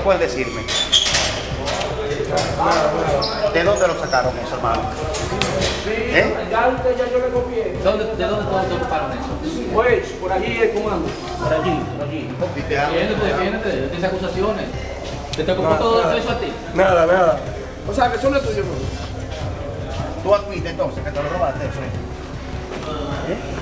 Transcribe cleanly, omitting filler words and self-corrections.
puedes decirme? ¿De dónde lo sacaron eso, hermano? Ya yo le copié. ¿De dónde te ocuparon eso? Pues, por allí el comando. Por allí. Defiéndete de esas acusaciones. ¿Te ocupó todo eso a ti? Nada. O sea, que son de tuyo, ¿no? ¿Tú admites entonces que te lo robaste eso?